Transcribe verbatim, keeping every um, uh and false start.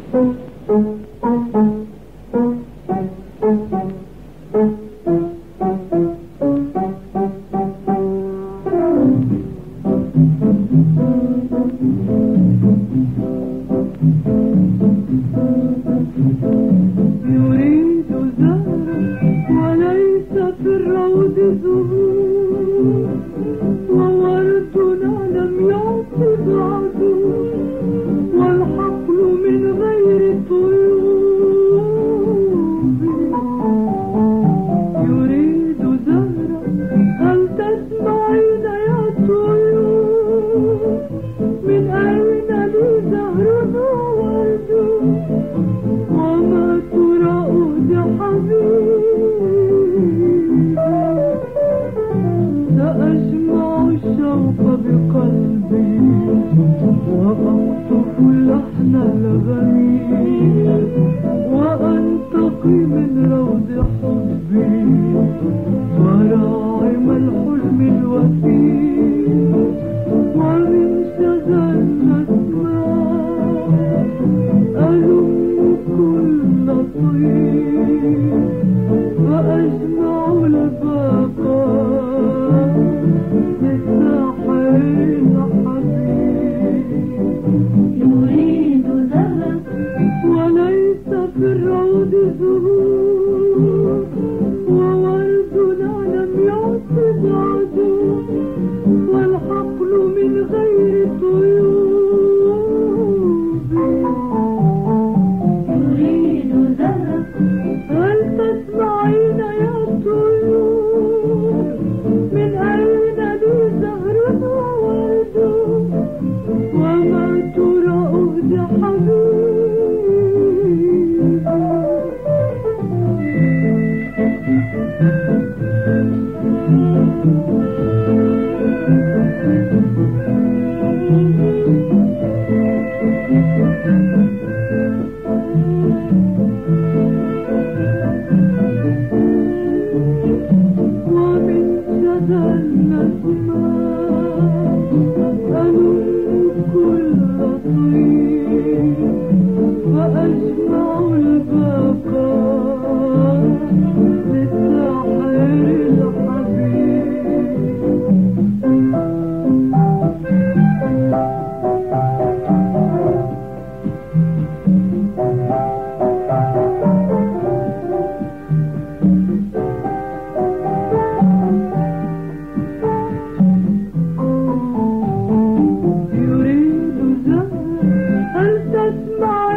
يريد زهرا وليس في الروض زهور، ووردنا لم يعطي بعد، والحقل من غير طيوب. يريد زهرا هل تسمعين يا طيور؟ من أين لي زهر وورد، وما ترى أهدى حبيبي. سأجمع الشوق بقلبي وأقطف اللحن الغني، وأنتقي من روض حبي وراعم الحلم الوثيق، ومن شذا الأسماء ألم كل طيب، فأجمع البقاء للساحر الحبيب. يريد زهرا وليس في الروض زهور، ووردنا لم يعطي بعد، والحقل من غير طيوب. يريد زهرا هل تسمعين يا طيور؟ من أين لي زهر وورد، وما ترى أهدى ومن شذا الأسماء ألم كل طيب، فأجمع البقاء للساحر الحبيب. يريد زهرا هل تسمع